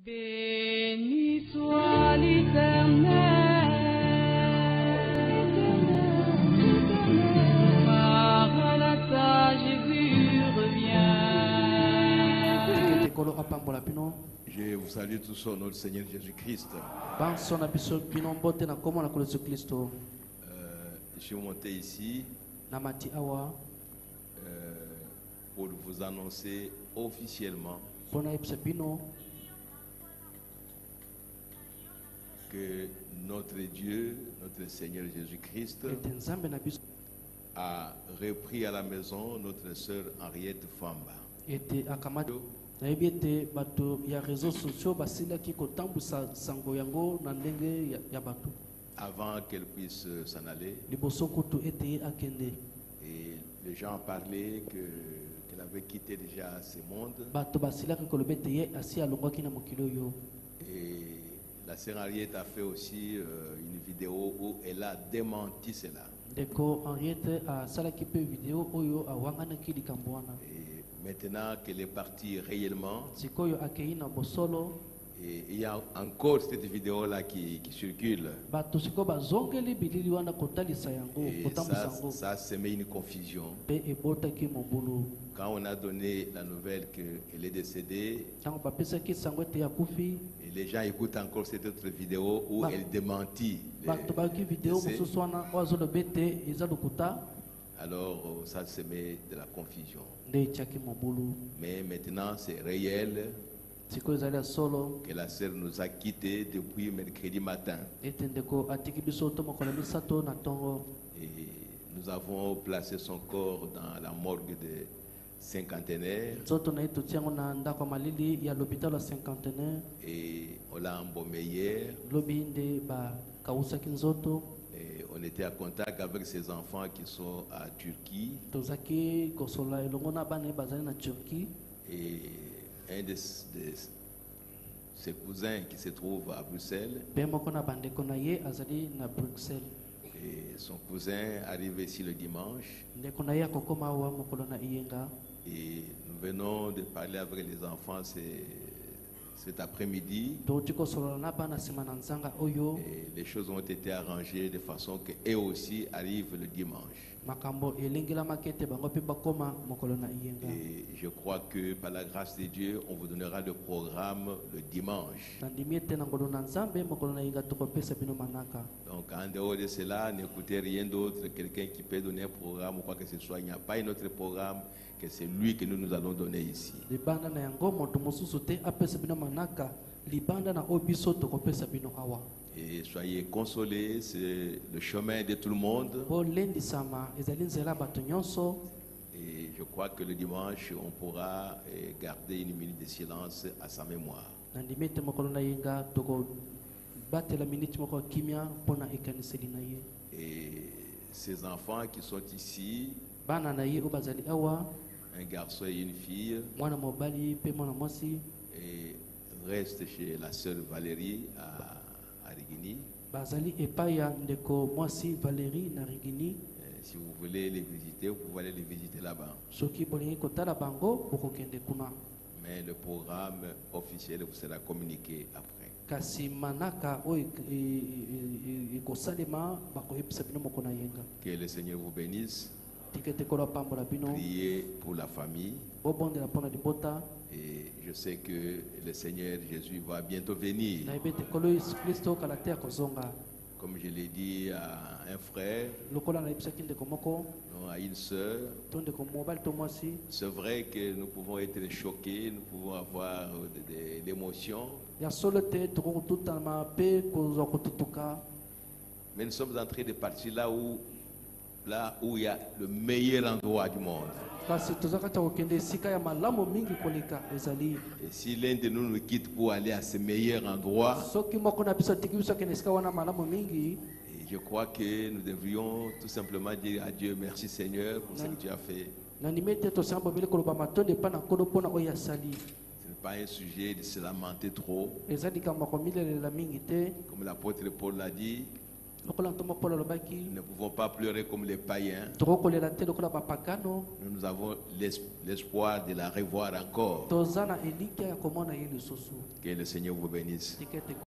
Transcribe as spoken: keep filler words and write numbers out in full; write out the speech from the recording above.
Béni soit l'Éternel, par la tâche vu revient. Je vous salue tous au nom du Seigneur Jésus-Christ. Euh, je suis monté ici euh, pour vous annoncer officiellement que notre Dieu, notre Seigneur Jésus-Christ, a repris à la maison notre sœur Henriette Famba. nayebi ete bato ya réseaux sociaux basilaki kotambusa sango yango na ndenge ya, ya bato avant qu'elle puisse s'en aller. liboso kutu ete akende Et les gens parlaient que qu'elle avait quitté déjà ce monde. bato basilaki koloba ete ye asi alongwaki na mokili oyo. Et la sœur Henriette a fait aussi euh, une vidéo où elle a démenti cela. ndeko Henriette asalaki pe vidéo oyo awanganaki likambo wana. Maintenant qu'elle est partie réellement, sikoyo akei na bosolo, et il y a encore cette vidéo là qui, qui circule. bato sikoyo bazongeli bilili wana kotalisa yango Et kotambusa ça, yango ça semet une confusion. pe ebotaki mobulu. Quand on a donné la nouvelle qu'elle est décédée, ntango bapesaki sango ete akufi, et les gens écoutent encore cette autre vidéo où Ba- elle démentit. les- bato bayaki video les- mosusu wana oyo azoloba ete eza lokuta. Alors euh, ça semet de la confusion. nde etiaki mobulu. Mais maintenant c'est réel sikoyo ezali ya solo que la sœur nous a quittés depuis mercredi matin. ete ndeko atiki biso to mokolo ya misato na ntongo. Et nous avons placé son corps dans la morgue de cinquantenaire nzoto na ye totia yango na ndako ya malili ya l'hôpital ya cinquantenaire. et on l'a embaumé hier. lobi nde bakawusaki nzoto. Et on était en contact avec ses enfants qui sont à Turquie. tozaki kosola elongo na bana ye bazali na turquie. Et un de, de ses cousins qui se trouve à Bruxelles. mpe moko na bandeko na ye azali na bruxelles. Et son cousin arrive ici le dimanche. ndeko na ye akokoma awa mokolo na iyenga. Et nous venons de parler avec les enfants c'est, cet après-midi. touti kosolola na bana nsima na nzanga oyo. Et les choses ont été arrangées de façon qu'eux aussi arrivent le dimanche. makambo elengelamaki ete bango mpe bakoma mokolo na iyenga. Et je crois que par la grâce de Dieu, on vous donnera le programme le dimanche. nandimi ete na ngolo na nzambe mokolo na iyenga tokopesa bino manaka. Donc en dehors de cela, n'écoutez rien d'autre, quelqu'un qui peut donner un programme ou quoi que ce soit. Il n'y a pas un autre programme que celui que nous nous allons donner ici. libanda na yango moto mosusu te apesa bino manaka libanda na oyo biso tokopesa bino awa. Et soyez consolés, c'est le chemin de tout le monde. bolendisama ezali nzela ya bato nyonso. Et je crois que le dimanche, on pourra eh, garder une minute de silence à sa mémoire. nandimi ete mokolo na yenga tokobatela miniti moko ya kimia mpona ekaniseli na ye. Et ces enfants qui sont ici, bana na ye oyo bazali awa, un garçon et une fille, mwana mobali mpe mwana mwasi, et restent chez la sœur Valérie à, à Rigini. bazali epai ya ndeko mwasi Valérie na Rigini. Eh, si vous voulez les visiter, vous pouvez aller les visiter là-bas. soki bolingi kotala bango bokokende kuna. Mais le programme officiel vous sera communiqué après. kasi manaka oyo e- e- e- ekosalema bakoyebisa bino moko na yenga. Que le Seigneur vous bénisse. tika ete kolo apambola bino. Priez pour la famille. bobondela mpona libota. Et je sais que le Seigneur Jésus va bientôt venir. nayebi ete nkolo yesu kristo okala te ya kozonga. Comme je l'ai dit à un frère, lokola nayebisaki ndeko moko non, à une sœur, to ndeko mobali to mwasi. c'est vrai que nous pouvons être choqués, nous pouvons avoir de, de, de l'émotion, ya solo te tokokotutama mpe kozwa kotutuka. mais nous sommes en train de partir là où, là où il y a le meilleur endroit du monde. kasi toza kati ya kokende esika ya malamu mingi koleka ezali. Et si l'un de nous nous quitte pour aller à ce meilleur endroit, soki moko na biso atiki biso akende esika wana malamu mingi. et je crois que nous devrions tout simplement dire à Dieu merci Seigneur pour ce que tu as fait. nandimi ete tosanga bobele koloba matondo epai na nkolo mpona oyo asali. Ce n'est pas un sujet de se lamenter trop. eza likambo ya komilelela mingi te. Comme l'apôtre Paul l'a dit, lokola ntoma Paul alobaki Nous ne pouvons pas pleurer comme les païens. tokokolela te lokola bapagano Nous, nous avons l'es- l'espoir de la revoir encore. toza na elikya ya komona ye lisusu Que le Seigneur vous bénisse. tika ete